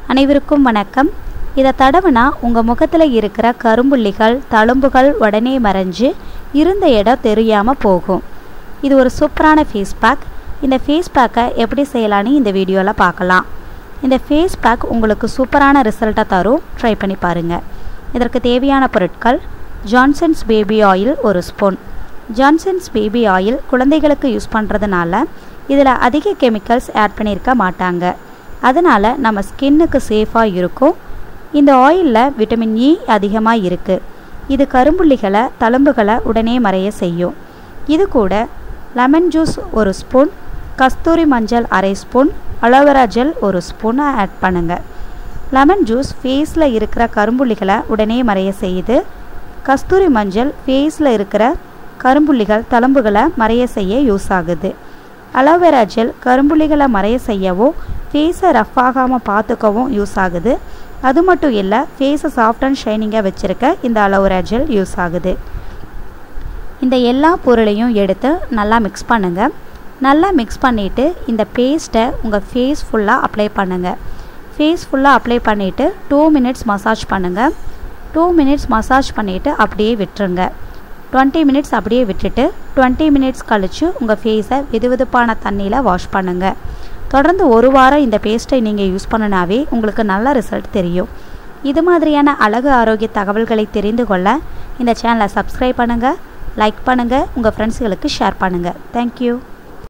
அனைவருக்கும் வணக்கம். இதை தடவுனா உங்கள் முகத்தில் இருக்கிற கரும்புள்ளிகள் தழும்புகள் உடனே மறைஞ்சு இருந்த இடம் தெரியாமல் போகும். இது ஒரு சூப்பரான ஃபேஸ் பேக். இந்த ஃபேஸ் பேக்கை எப்படி செய்யலான்னு இந்த வீடியோவில் பார்க்கலாம். இந்த ஃபேஸ் பேக் உங்களுக்கு சூப்பரான ரிசல்ட்டை தரும். ட்ரை பண்ணி பாருங்கள். இதற்கு தேவையான பொருட்கள்: Johnson's baby oil 1 spoon. Johnson's baby oil குழந்தைகளுக்கு யூஸ் பண்ணுறதுனால இதில் அதிக கெமிக்கல்ஸ் ஆட் பண்ணியிருக்க மாட்டாங்க. அதனால் நம்ம ஸ்கின்னுக்கு சேஃபாக இருக்கும். இந்த ஆயிலில் விட்டமின் இ அதிகமாக இருக்குது. இது கரும்புள்ளிகளை தழும்புகளை உடனே மறைய செய்யும். இது கூட லெமன் ஜூஸ் 1 ஸ்பூன், கஸ்தூரி மஞ்சள் 1/2 spoon, aloe vera gel 1 spoon add பண்ணுங்கள். லெமன் ஜூஸ் ஃபேஸில் இருக்கிற கரும்புள்ளிகளை உடனே மறைய செய்யுது. கஸ்தூரி மஞ்சள் ஃபேஸில் இருக்கிற கரும்புள்ளிகள் தழும்புகளை மறைய செய்ய யூஸ் ஆகுது. அலோவேரா ஜெல் கரும்புள்ளிகளை மறைய செய்யவும் ஃபேஸை ரஃப் ஆகாமல் பார்த்துக்கவும் யூஸ் ஆகுது. அது மட்டும் இல்லை, ஃபேஸை சாஃப்ட் அண்ட் ஷைனிங்காக வச்சுருக்க இந்த அலோவேரா ஜெல் யூஸ் ஆகுது. இந்த எல்லா பொருளையும் எடுத்து நல்லா மிக்ஸ் பண்ணுங்கள். நல்லா மிக்ஸ் பண்ணிவிட்டு இந்த பேஸ்ட்டை உங்கள் ஃபேஸ் ஃபுல்லாக அப்ளை பண்ணுங்கள். ஃபேஸ் ஃபுல்லாக அப்ளை பண்ணிவிட்டு 2 மினிட்ஸ் மசாஜ் பண்ணுங்கள். 2 மினிட்ஸ் மசாஜ் பண்ணிவிட்டு அப்படியே விட்டுருங்க. 20 மினிட்ஸ் அப்படியே விட்டுட்டு 20 மினிட்ஸ் கழித்து உங்கள் ஃபேஸை வெதுவெதுப்பான தண்ணியில் வாஷ் பண்ணுங்கள். தொடர்ந்து 1 வாரம் இந்த பேஸ்ட்டை நீங்கள் யூஸ் பண்ணினாவே உங்களுக்கு நல்ல ரிசல்ட் தெரியும். இது மாதிரியான அழகு ஆரோக்கிய தகவல்களை தெரிந்து கொள்ள இந்த சேனலை சப்ஸ்கிரைப் பண்ணுங்கள், லைக் பண்ணுங்கள், உங்கள் ஃப்ரெண்ட்ஸுகளுக்கு ஷேர் பண்ணுங்கள். தேங்க்யூ.